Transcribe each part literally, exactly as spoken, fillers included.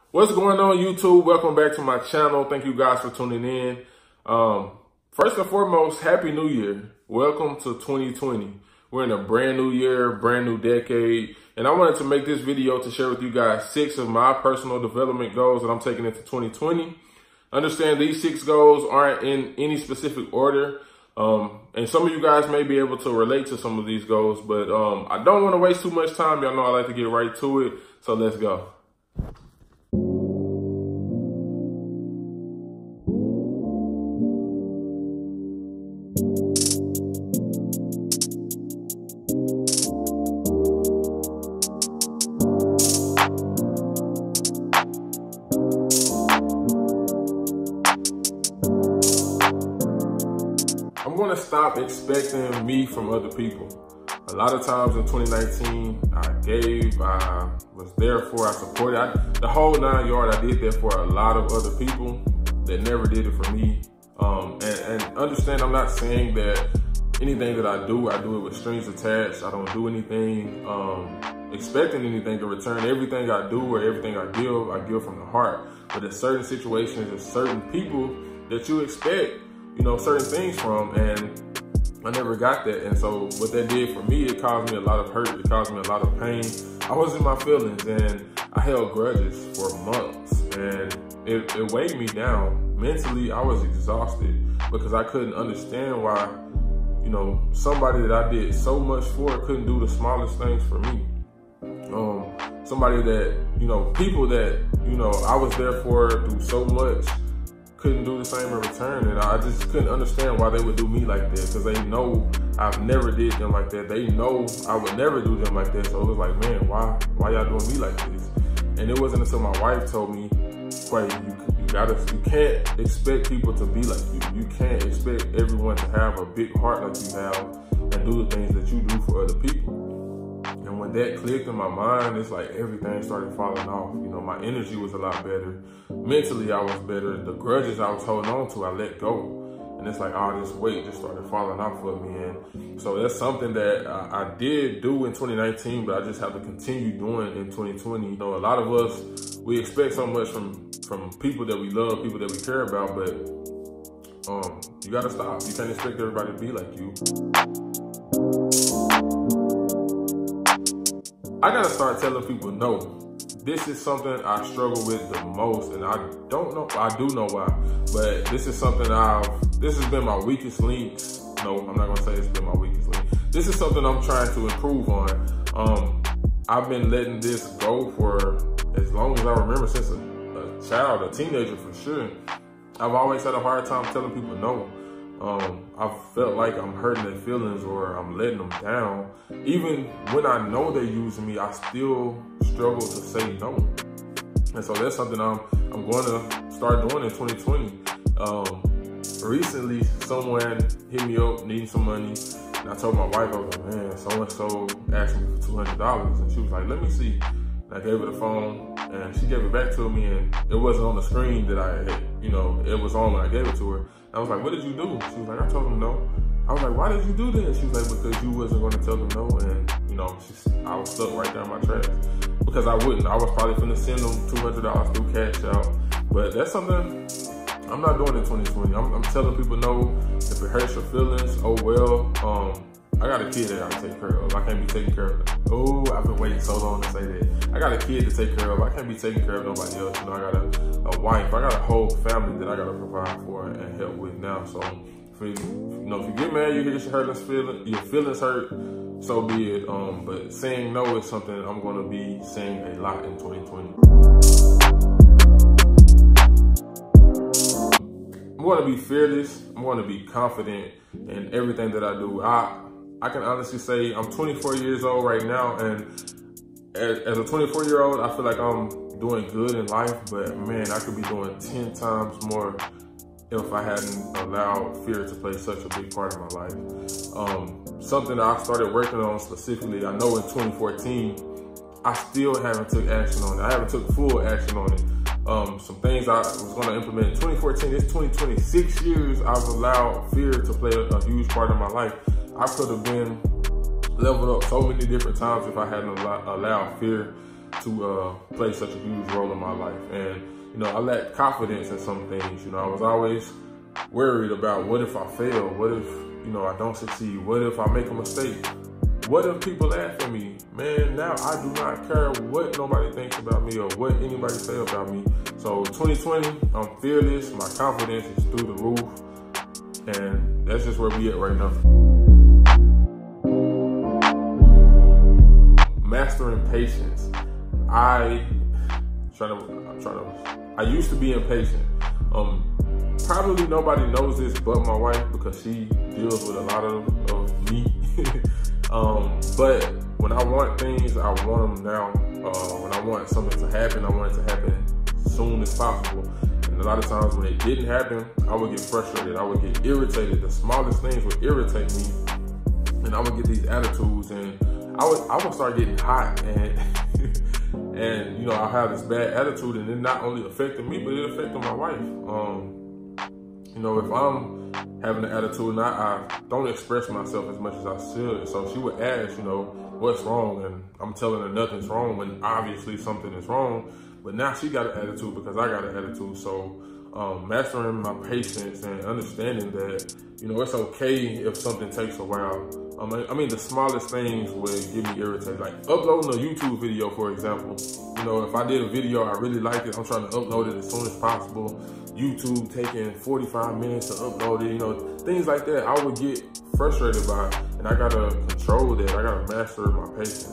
What's going on, YouTube? Welcome back to my channel. Thank you guys for tuning in. Um, first and foremost, Happy New Year. Welcome to twenty twenty. We're in a brand new year, brand new decade. And I wanted to make this video to share with you guys six of my personal development goals that I'm taking into twenty twenty. Understand these six goals aren't in any specific order. Um, and some of you guys may be able to relate to some of these goals, but um, I don't want to waste too much time. Y'all know I like to get right to it. So let's go. I'm going to stop expecting me from other people. A lot of times in twenty nineteen, I gave, I was there for, I supported. I, the whole nine yard, I did that for a lot of other people that never did it for me. Um, and, and understand, I'm not saying that anything that I do, I do it with strings attached. I don't do anything um, expecting anything in return. Everything I do or everything I give, I give from the heart. But there's certain situations, there's certain people that you expect, you know, certain things from, and I never got that. And so what that did for me, it caused me a lot of hurt. It caused me a lot of pain. I was in my feelings and I held grudges for months, and it, it weighed me down. Mentally, I was exhausted because I couldn't understand why, you know, somebody that I did so much for couldn't do the smallest things for me. Um, somebody that, you know, people that, you know, I was there for, do so much, couldn't do the same in return. And I just couldn't understand why they would do me like that, because they know I've never did them like that. They know I would never do them like that. So it was like, man, why why y'all doing me like this? And it wasn't until my wife told me, Quay, you, you gotta, you can't expect people to be like you. You can't expect everyone to have a big heart like you have and do the things that you do for other people. And when that clicked in my mind, it's like everything started falling off. You know, my energy was a lot better. Mentally, I was better. The grudges I was holding on to, I let go. And it's like all this weight just started falling off of me. And so that's something that I, I did do in twenty nineteen, but I just have to continue doing in twenty twenty. You know, a lot of us, we expect so much from, from people that we love, people that we care about, but um, you gotta stop. You can't expect everybody to be like you. I gotta start telling people no. This is something I struggle with the most, and I don't know, I do know why, but this is something I've, this has been my weakest link. No, I'm not gonna say it's been my weakest link. This is something I'm trying to improve on. Um, I've been letting this go for as long as I remember, since a, a child, a teenager for sure. I've always had a hard time telling people no. Um, I felt like I'm hurting their feelings or I'm letting them down. Even when I know they're using me, I still struggle to say no. And so that's something I'm, I'm going to start doing in twenty twenty. Um, recently, someone hit me up needing some money. And I told my wife, I was like, man, so-and-so asked me for two hundred dollars. And she was like, let me see. And I gave her the phone and she gave it back to me, and it wasn't on the screen that I had, you know, it was on when I gave it to her. I was like, what did you do? She was like, I told them no. I was like, why did you do that? She was like, because you wasn't going to tell them no. And, you know, she, I was stuck right there in my tracks. Because I wouldn't. I was probably going to send them two hundred dollars through Cash Out. But that's something I'm not doing in twenty twenty. I'm, I'm telling people no. If it hurts your feelings, oh well. Um, I got a kid that I gotta take care of. I can't be taking care of them. Oh, I've been waiting so long to say that. I got a kid to take care of. I can't be taking care of nobody else. You know, I got a, a wife. I got a whole family that I gotta provide for and help with now. So, if you, you know, if you get mad, you get your hurt feelings, your feelings hurt, so be it. Um, but saying no is something I'm gonna be saying a lot in twenty twenty. I'm gonna be fearless. I'm gonna be confident in everything that I do. I I can honestly say I'm twenty-four years old right now, and as, as a twenty-four year old, I feel like I'm doing good in life, but man, I could be doing ten times more if I hadn't allowed fear to play such a big part of my life. Um, something that I started working on specifically, I know in twenty fourteen, I still haven't took action on it. I haven't took full action on it. Um, some things I was gonna implement in twenty fourteen, it's twenty twenty, six years I've allowed fear to play a, a huge part of my life. I could have been leveled up so many different times if I hadn't allowed fear to uh, play such a huge role in my life. And, you know, I lacked confidence in some things. You know, I was always worried about what if I fail? What if, you know, I don't succeed? What if I make a mistake? What if people laugh at me? Man, now I do not care what nobody thinks about me or what anybody say about me. So twenty twenty, I'm fearless. My confidence is through the roof. And that's just where we at right now. Mastering patience. I trying to, I'm trying to, I used to be impatient. Um, probably nobody knows this but my wife because she deals with a lot of, of me. um, but when I want things, I want them now. Uh, when I want something to happen, I want it to happen as soon as possible. And a lot of times when it didn't happen, I would get frustrated. I would get irritated. The smallest things would irritate me. And I would get these attitudes, and I would, I would start getting hot. And, and you know, I have this bad attitude, and it not only affected me, but it affected my wife. Um, you know, if I'm having an attitude and I, I don't express myself as much as I should, so she would ask, you know, what's wrong? And I'm telling her nothing's wrong when obviously something is wrong. But now she got an attitude because I got an attitude. So um, mastering my patience and understanding that, you know, it's okay if something takes a while. Um, I mean, the smallest things would get me irritated. Like uploading a YouTube video, for example. You know, if I did a video, I really liked it, I'm trying to upload it as soon as possible. YouTube taking forty-five minutes to upload it, you know, things like that, I would get frustrated by. And I gotta control that. I gotta master my patience.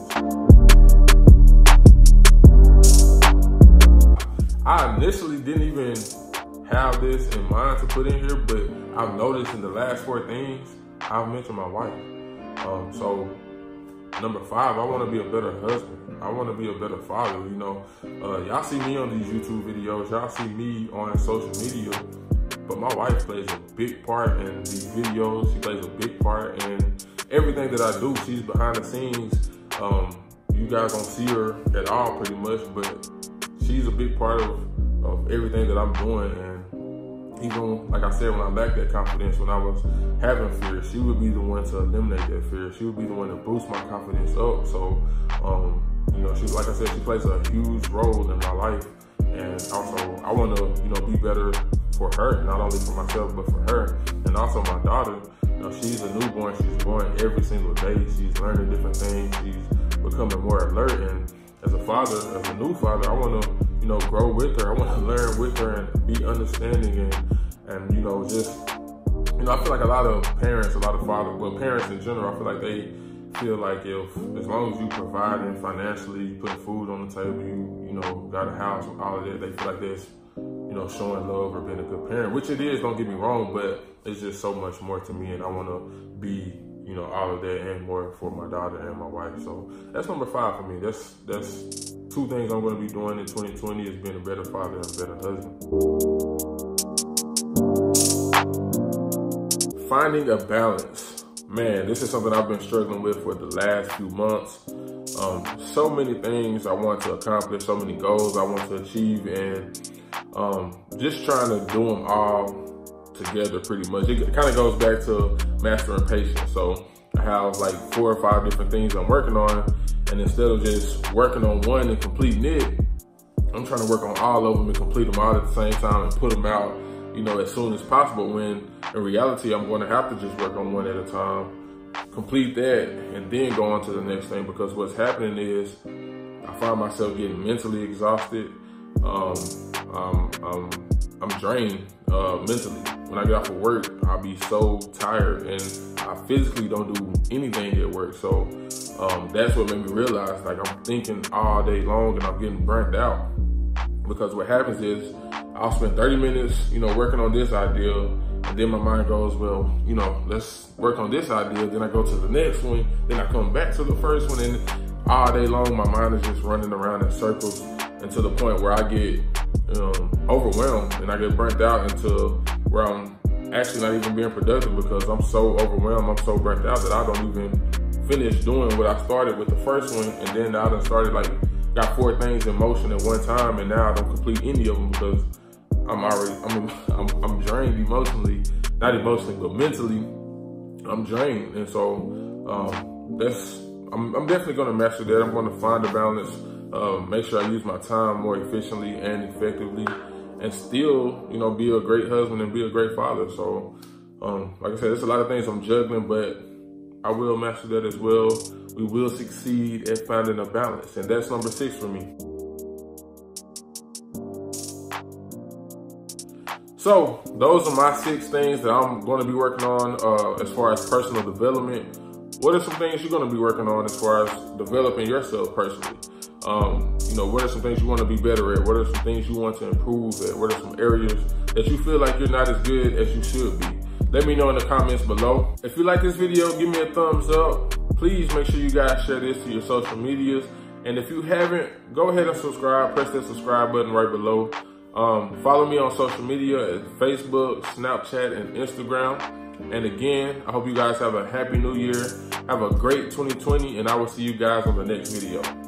I initially didn't even have this in mind to put in here, but I've noticed in the last four things, I've mentioned my wife. Um, so number five, I want to be a better husband. I want to be a better father. You know, uh, y'all see me on these YouTube videos. Y'all see me on social media, but my wife plays a big part in these videos. She plays a big part in everything that I do. She's behind the scenes. Um, you guys don't see her at all pretty much, but she's a big part of, of everything that I'm doing. And even, like I said, when I lacked that confidence, when I was having fear, she would be the one to eliminate that fear. She would be the one to boost my confidence up. So, um, you know, she, like I said, she plays a huge role in my life. And also, I want to, you know, be better for her, not only for myself, but for her. And also my daughter, you know, she's a newborn. She's growing every single day. She's learning different things. She's becoming more alert. And as a father, as a new father, I want to, you know, grow with her. I want to learn with her and be understanding and, and, you know, just, you know, I feel like a lot of parents, a lot of fathers, but parents in general, I feel like they feel like if, as long as you providing financially, you put food on the table, you, you know, got a house, all of that, they feel like that's, you know, showing love or being a good parent, which it is, don't get me wrong, but it's just so much more to me, and I want to be, you know, all of that and more for my daughter and my wife. So that's number five for me. That's that's two things I'm going to be doing in twenty twenty is being a better father and a better husband. Finding a balance. Man, this is something I've been struggling with for the last few months. Um, so many things I want to accomplish, so many goals I want to achieve, and um, just trying to do them all together pretty much. It kind of goes back to mastering patience. So I have like four or five different things I'm working on, and instead of just working on one and completing it, I'm trying to work on all of them and complete them all at the same time and put them out, you know, as soon as possible, when in reality, I'm going to have to just work on one at a time, complete that, and then go on to the next thing, because what's happening is I find myself getting mentally exhausted. Um, um, um, I'm drained uh, mentally. When I get off of work, I'll be so tired, and I physically don't do anything at work. So um, that's what made me realize, like, I'm thinking all day long and I'm getting burnt out. Because what happens is I'll spend thirty minutes, you know, working on this idea, and then my mind goes, well, you know, let's work on this idea. Then I go to the next one. Then I come back to the first one, and all day long, my mind is just running around in circles, and to the point where I get um, overwhelmed and I get burnt out into where I'm actually not even being productive, because I'm so overwhelmed, I'm so burnt out that I don't even finish doing what I started with the first one. And then I done started, like, got four things in motion at one time, and now I don't complete any of them because I'm already, I'm, I'm, I'm drained emotionally, not emotionally, but mentally, I'm drained. And so um, that's, I'm, I'm definitely going to master that. I'm going to find a balance um, make sure I use my time more efficiently and effectively, and still, you know, be a great husband and be a great father. So, um, like I said, there's a lot of things I'm juggling, but I will master that as well. We will succeed at finding a balance, and that's number six for me. So those are my six things that I'm going to be working on uh, as far as personal development. What are some things you're going to be working on as far as developing yourself personally? Um, you know, what are some things you want to be better at? What are some things you want to improve at? What are some areas that you feel like you're not as good as you should be? Let me know in the comments below. If you like this video, give me a thumbs up. Please make sure you guys share this to your social medias. And if you haven't, go ahead and subscribe. Press that subscribe button right below. Um, follow me on social media at Facebook, Snapchat, and Instagram. And again, I hope you guys have a happy new year. Have a great twenty twenty, and I will see you guys on the next video.